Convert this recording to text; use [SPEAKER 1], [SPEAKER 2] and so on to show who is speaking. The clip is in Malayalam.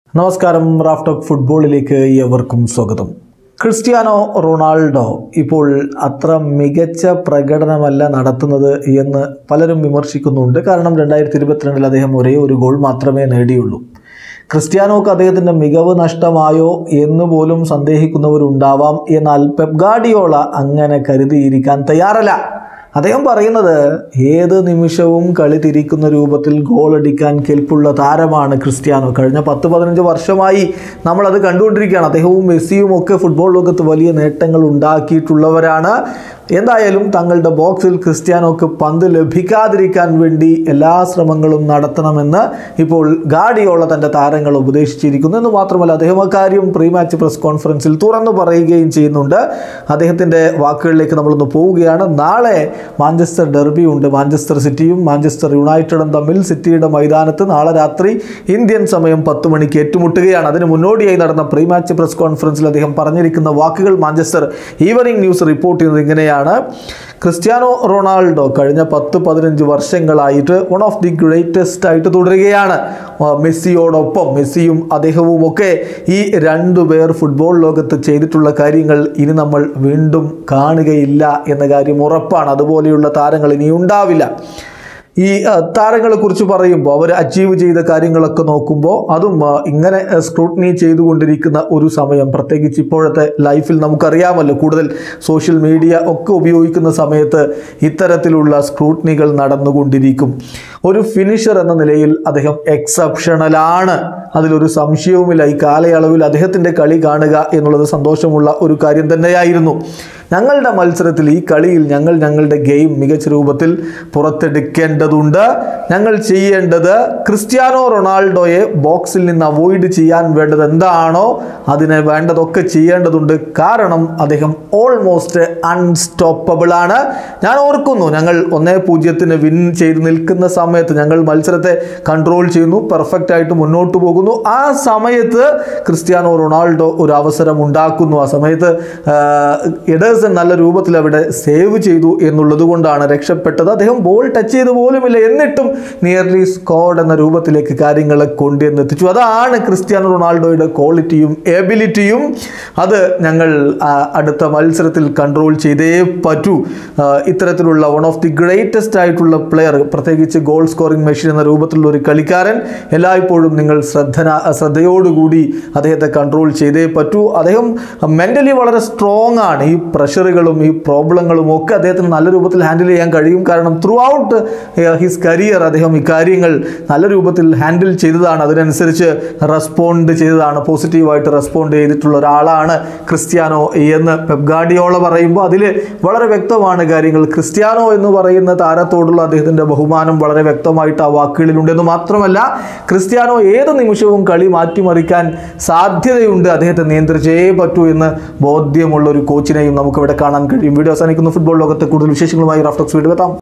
[SPEAKER 1] നമസ്കാരം, റാഫ് ടോക്ക് ഫുട്ബോളിലേക്ക് ഏവർക്കും സ്വാഗതം. ക്രിസ്ത്യാനോ റൊണാൾഡോ ഇപ്പോൾ അത്ര മികച്ച പ്രകടനമല്ല നടത്തുന്നത് എന്ന് പലരും വിമർശിക്കുന്നുണ്ട്. കാരണം 2022 അദ്ദേഹം ഒരേ ഒരു ഗോൾ മാത്രമേ നേടിയുള്ളൂ. ക്രിസ്ത്യാനോക്ക് അദ്ദേഹത്തിൻ്റെ മികവ് നഷ്ടമായോ എന്ന് പോലും സന്ദേഹിക്കുന്നവരുണ്ടാവാം. എന്നാൽ പെപ് ഗാർഡിയോള അങ്ങനെ കരുതിയിരിക്കാൻ തയ്യാറല്ല. അദ്ദേഹം പറയുന്നത് ഏത് നിമിഷവും കളി തിരിക്കുന്ന രൂപത്തിൽ ഗോളടിക്കാൻ കെൽപ്പുള്ള താരമാണ് ക്രിസ്ത്യാനോ. കഴിഞ്ഞ 10-15 വർഷമായി നമ്മളത് കണ്ടുകൊണ്ടിരിക്കുകയാണ്. അദ്ദേഹവും മെസ്സിയും ഒക്കെ ഫുട്ബോൾ ലോകത്ത് വലിയ നേട്ടങ്ങൾ ഉണ്ടാക്കിയിട്ടുള്ളവരാണ്. എന്തായാലും തങ്ങളുടെ ബോക്സിൽ ക്രിസ്ത്യാനോക്ക് പന്ത് ലഭിക്കാതിരിക്കാൻ വേണ്ടി എല്ലാ ശ്രമങ്ങളും നടത്തണമെന്ന് ഇപ്പോൾ ഗാർഡിയോള തൻ്റെ താരങ്ങൾ ഉപദേശിച്ചിരിക്കുന്നു. എന്ന് മാത്രമല്ല, അദ്ദേഹം അക്കാര്യം പ്രീ മാച്ച് പ്രസ് കോൺഫറൻസിൽ തുറന്നു പറയുകയും ചെയ്യുന്നുണ്ട്. അദ്ദേഹത്തിൻ്റെ വാക്കുകളിലേക്ക് നമ്മളൊന്ന് പോവുകയാണ്. നാളെ മാഞ്ചസ്റ്റർ ഡെർബി ഉണ്ട്. മാഞ്ചസ്റ്റർ സിറ്റിയും മാഞ്ചസ്റ്റർ യുണൈറ്റഡും തമ്മിൽ സിറ്റിയുടെ മൈതാനത്ത് നാളെ രാത്രി ഇന്ത്യൻ സമയം 10 മണിക്ക് ഏറ്റുമുട്ടുകയാണ്. അതിന് മുന്നോടിയായി നടന്ന പ്രീ മാച്ച് പ്രസ് കോൺഫറൻസിൽ അദ്ദേഹം പറഞ്ഞിരിക്കുന്ന വാക്കുകൾ മാഞ്ചസ്റ്റർ ഈവനിംഗ് ന്യൂസ് റിപ്പോർട്ട് ചെയ്യുന്നത് ഇങ്ങനെയാണ്. ക്രിസ്ത്യാനോ റൊണാൾഡോ കഴിഞ്ഞ 10-15 വർഷങ്ങളായിട്ട് വൺ ഓഫ് ദി ഗ്രേറ്റസ്റ്റ് ആയിട്ട് തുടരുകയാണ്. മെസ്സിയോടൊപ്പം മെസ്സിയും അദ്ദേഹവും ഒക്കെ ഈ രണ്ടുപേർ ഫുട്ബോൾ ലോകത്ത് ചെയ്തിട്ടുള്ള കാര്യങ്ങൾ ഇനി നമ്മൾ വീണ്ടും കാണുകയില്ല എന്ന കാര്യം ഉറപ്പാണ്. അതുപോലെയുള്ള താരങ്ങൾ ഇനി ഉണ്ടാവില്ല. ഈ താരങ്ങളെക്കുറിച്ച് പറയുമ്പോൾ അവർ അച്ചീവ് ചെയ്ത കാര്യങ്ങളൊക്കെ നോക്കുമ്പോൾ അതും ഇങ്ങനെ സ്ക്രൂട്ടിനി ചെയ്തുകൊണ്ടിരിക്കുന്ന ഒരു സമയം, പ്രത്യേകിച്ച് ഇപ്പോഴത്തെ ലൈഫിൽ നമുക്കറിയാമല്ലോ, കൂടുതൽ സോഷ്യൽ മീഡിയ ഒക്കെ ഉപയോഗിക്കുന്ന സമയത്ത് ഇത്തരത്തിലുള്ള സ്ക്രൂട്ടിനികൾ നടന്നുകൊണ്ടിരിക്കും. ഒരു ഫിനിഷർ എന്ന നിലയിൽ അദ്ദേഹം എക്സെപ്ഷണലാണ്, അതിലൊരു സംശയവുമില്ല. ഈ കാലയളവിൽ അദ്ദേഹത്തിൻ്റെ കളി കാണുക എന്നുള്ളത് സന്തോഷമുള്ള ഒരു കാര്യം തന്നെയായിരുന്നു. ഞങ്ങളുടെ മത്സരത്തിൽ ഈ കളിയിൽ ഞങ്ങളുടെ ഗെയിം മികച്ച രൂപത്തിൽ പുറത്തെടുക്കേണ്ടതുണ്ട്. ഞങ്ങൾ ചെയ്യേണ്ടത് ക്രിസ്ത്യാനോ റൊണാൾഡോയെ ബോക്സിൽ നിന്ന് അവോയ്ഡ് ചെയ്യാൻ വേണ്ടത് എന്താണോ അതിനെ വേണ്ടതൊക്കെ ചെയ്യേണ്ടതുണ്ട്. കാരണം അദ്ദേഹം ഓൾമോസ്റ്റ് അൺസ്റ്റോപ്പബിൾ ആണ്. ഞാൻ ഓർക്കുന്നു, ഞങ്ങൾ 1-0 വിൻ ചെയ്ത് നിൽക്കുന്ന സമയത്ത് ഞങ്ങൾ മത്സരത്തെ കൺട്രോൾ ചെയ്യുന്നു, പെർഫെക്റ്റ് ആയിട്ട് മുന്നോട്ട് പോകുന്നു. ആ സമയത്ത് ക്രിസ്ത്യാനോ റൊണാൾഡോ ഒരു അവസരം ഉണ്ടാക്കുന്നു. ആ സമയത്ത് എഡേഴ്സൺ നല്ല രൂപത്തിൽ അവിടെ സേവ് ചെയ്തു എന്നുള്ളത് കൊണ്ടാണ് രക്ഷപ്പെട്ടത്. അദ്ദേഹം ബോൾ ടച്ച് ചെയ്ത് പോലുമില്ല, എന്നിട്ടും നിയർലി സ്കോർഡ് എന്ന രൂപത്തിലേക്ക് കാര്യങ്ങളെ കൊണ്ടുവന്നെത്തിച്ചു. അതാണ് ക്രിസ്ത്യാനോ റൊണാൾഡോയുടെ ക്വാളിറ്റിയും എബിലിറ്റിയും. അത് ഞങ്ങൾ അടുത്ത മത്സരത്തിൽ കൺട്രോൾ ചെയ്തേ പറ്റൂ. ഇത്തരത്തിലുള്ള വൺ ഓഫ് ദി ഗ്രേറ്റസ്റ്റ് ആയിട്ടുള്ള പ്ലെയർ, പ്രത്യേകിച്ച് ഗോൾ സ്കോറിംഗ് മെഷീൻ എന്ന രൂപത്തിലുള്ള ഒരു കളിക്കാരൻ, എല്ലായ്പ്പോഴും നിങ്ങൾ ശ്രദ്ധയോടുകൂടി അദ്ദേഹത്തെ കൺട്രോൾ ചെയ്തേ പറ്റൂ. അദ്ദേഹം മെൻ്റലി വളരെ സ്ട്രോങ് ആണ്. ഈ പ്രഷറുകളും ഈ പ്രോബ്ലങ്ങളും ഒക്കെ അദ്ദേഹത്തിന് നല്ല രൂപത്തിൽ ഹാൻഡിൽ ചെയ്യാൻ കഴിയും. കാരണം ത്രൂ ഔട്ട് ഹിസ് കരിയർ അദ്ദേഹം ഈ കാര്യങ്ങൾ നല്ല രൂപത്തിൽ ഹാൻഡിൽ ചെയ്തതാണ്, അതിനനുസരിച്ച് റെസ്പോണ്ട് ചെയ്തതാണ്, പോസിറ്റീവായിട്ട് റെസ്പോണ്ട് ചെയ്തിട്ടുള്ള ഒരാളാണ് ക്രിസ്ത്യാനോ എന്ന് പെപ് ഗാർഡിയോള പറയുമ്പോൾ അതിൽ വളരെ വ്യക്തമാണ് കാര്യങ്ങൾ. ക്രിസ്ത്യാനോ എന്ന് പറയുന്ന താരത്തോടുള്ള അദ്ദേഹത്തിൻ്റെ ബഹുമാനം വളരെ വ്യക്തമായിട്ട് ആ വാക്കുകളിലുണ്ടെന്ന് മാത്രമല്ല, ക്രിസ്ത്യാനോ ഏത് നിമിഷവും കളി മാറ്റിമറിക്കാൻ സാധ്യതയുണ്ട്, അദ്ദേഹത്തെ നിയന്ത്രിച്ചേ പറ്റൂ എന്ന് ബോധ്യമുള്ള ഒരു കോച്ചിനെയും നമുക്കിവിടെ കാണാൻ കഴിയും. വീഡിയോ അവസാനിക്കുന്നു. ഫുട്ബോൾ ലോകത്തെ കൂടുതൽ വിശേഷങ്ങളുമായി റാഫ് ടോക്സ് വീണ്ടും എത്താം.